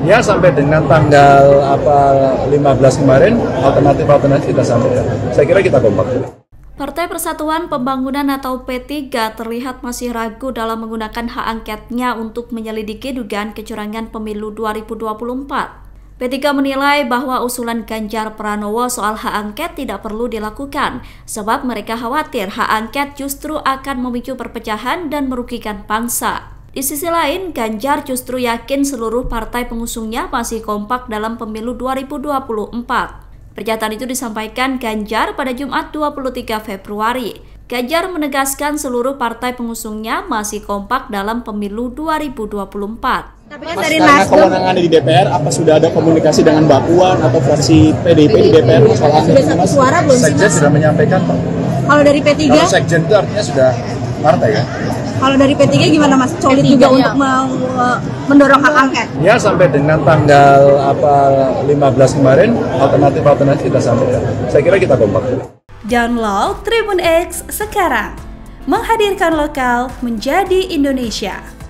Ya, sampai dengan tanggal 15 kemarin alternatif kita sampaikan. Saya kira kita kompak. Partai Persatuan Pembangunan atau P3 terlihat masih ragu dalam menggunakan hak angketnya untuk menyelidiki dugaan kecurangan pemilu 2024. P3 menilai bahwa usulan Ganjar Pranowo soal hak angket tidak perlu dilakukan, sebab mereka khawatir hak angket justru akan memicu perpecahan dan merugikan bangsa. Di sisi lain, Ganjar justru yakin seluruh partai pengusungnya masih kompak dalam pemilu 2024. Pernyataan itu disampaikan Ganjar pada Jumat 23 Februari. Ganjar menegaskan seluruh partai pengusungnya masih kompak dalam pemilu 2024. Tapi kan dari kewenangan di DPR, apa sudah ada komunikasi dengan Mbak Puan atau fraksi PDIP di DPR soal sudah satu suara belum sih, Sekjen Mas? sudah menyampaikan, Pak. Kalau dari P3? Kalau Sekjen itu artinya sudah partai ya. Kalau dari P3 gimana, Mas? Solid juga untuk mendorong hak angket? Ya, sampai dengan tanggal 15 kemarin alternatif kita sampaikan. Saya kira kita kompak. Download Tribun X sekarang, menghadirkan lokal menjadi Indonesia.